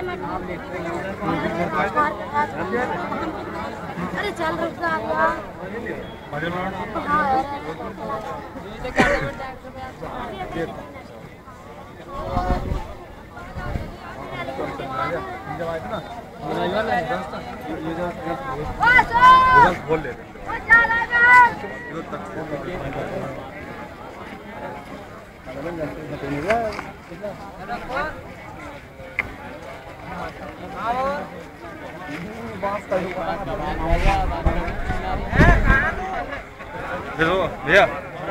अरे चल रुक बोल लेते भैया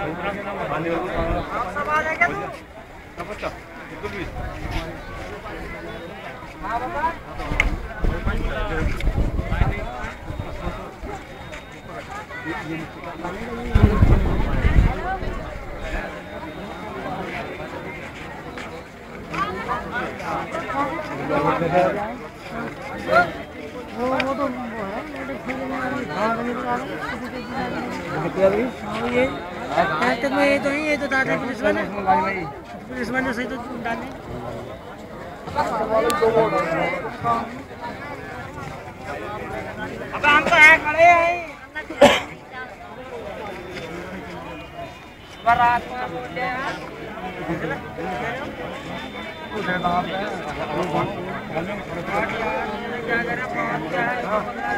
ये तो दादा पुलिसमैन ने सही तो डाले अब हम तो है खड़े हैं बारात में बोले क्या करें